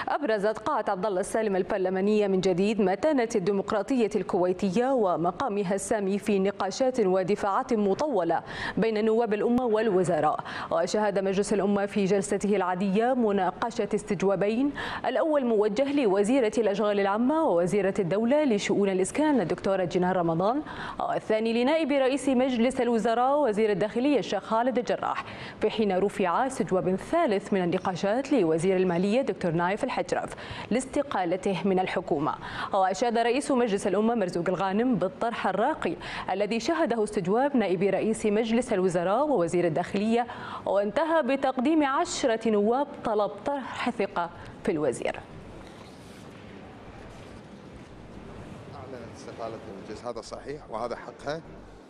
أبرزت قاعة عبد الله السالم البرلمانية من جديد متانة الديمقراطية الكويتية ومقامها السامي في نقاشات ودفاعات مطولة بين نواب الأمة والوزراء. وشهد مجلس الأمة في جلسته العادية مناقشة استجوابين، الأول موجه لوزيرة الأشغال العامة ووزيرة الدولة لشؤون الإسكان الدكتورة جنان رمضان، والثاني لنائب رئيس مجلس الوزراء وزير الداخلية الشيخ خالد الجراح، في حين رفع استجواب ثالث من النقاشات لوزير المالية دكتور نايف الحجرف لاستقالته من الحكومة. وأشاد رئيس مجلس الأمة مرزوق الغانم بالطرح الراقي الذي شهده استجواب نائب رئيس مجلس الوزراء ووزير الداخلية، وانتهى بتقديم 10 نواب طلب طرح ثقة في الوزير. أعلنت استقالة المجلس، هذا صحيح وهذا حقها،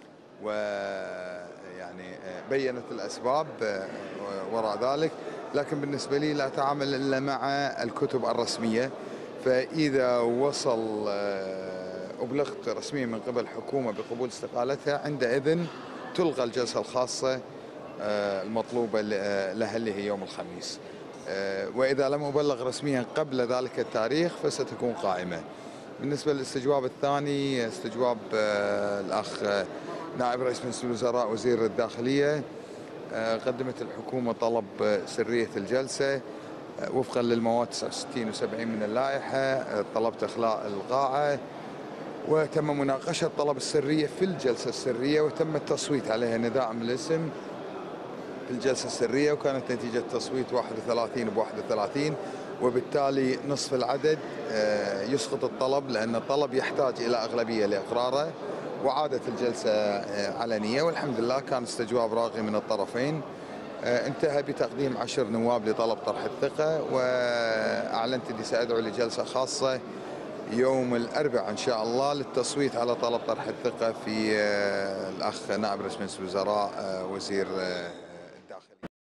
ويعني بينت الأسباب وراء ذلك، لكن بالنسبة لي لا أتعامل إلا مع الكتب الرسمية. فإذا وصل أبلغت رسميا من قبل الحكومة بقبول استقالتها، عندئذ تلغى الجلسة الخاصة المطلوبة لها اللي هي يوم الخميس. وإذا لم أبلغ رسميا قبل ذلك التاريخ فستكون قائمة. بالنسبة للاستجواب الثاني، استجواب الأخ نائب رئيس مجلس الوزراء وزير الداخلية، قدمت الحكومة طلب سرية الجلسة وفقا للمواد 69 و70 من اللائحة. طلبت إخلاء القاعة وتم مناقشة طلب السرية في الجلسة السرية، وتم التصويت عليها نداء من الاسم في الجلسة السرية، وكانت نتيجة التصويت 31 ب31، وبالتالي نصف العدد يسقط الطلب، لأن الطلب يحتاج إلى أغلبية لإقراره. وعادت الجلسة علنية، والحمد لله كان استجواب راقي من الطرفين. انتهى بتقديم 10 نواب لطلب طرح الثقة، وأعلنت أني سأدعو لجلسة خاصة يوم الأربعاء إن شاء الله للتصويت على طلب طرح الثقة في الأخ نائب رئيس مجلس الوزراء وزير